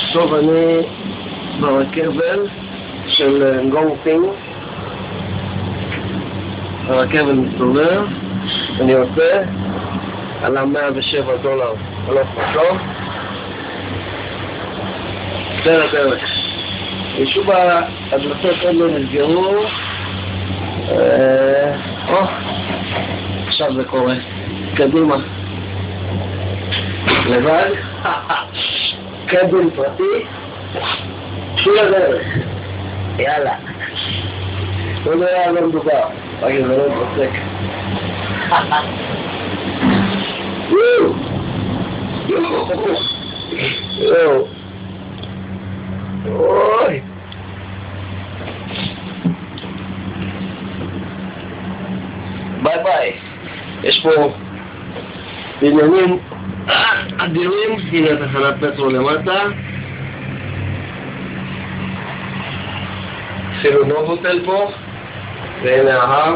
עכשיו אני ברכבל של גונגפינג, הרכבל מסתובב, אני יוצא על $107, הלוך חשוב, זה הדרך. יישוב הדלתות עוד לא נסגרו, עכשיו זה קורה, קדימה, לבד, קדום פרטי, שול הדרך, יאללה, לא היה לא מדובר, רק זה לא מתפסק. אוי, ביי ביי. יש פה בניינים אדירים, הנה תחנת מטרו למטה, אפילו נובוטל פה, והנה ההר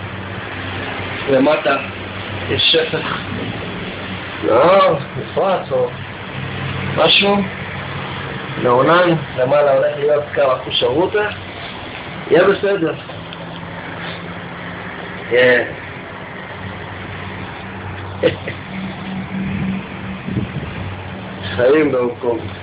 למטה יש שפך נהר, מפרץ או משהו מעונן, למעלה הולך להיות קו אחושרותה, יהיה בסדר. חיים במקום.